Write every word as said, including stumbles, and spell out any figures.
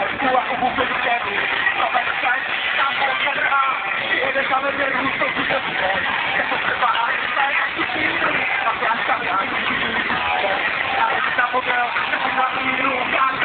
Była ubóstwa do ciebie, to będzie czas, tam potrzeba. Jeden same wierus, to duże wstęp. Jak to trzeba, a nie tak, jak to się a ja stawiam. Ale ta model, to na miru,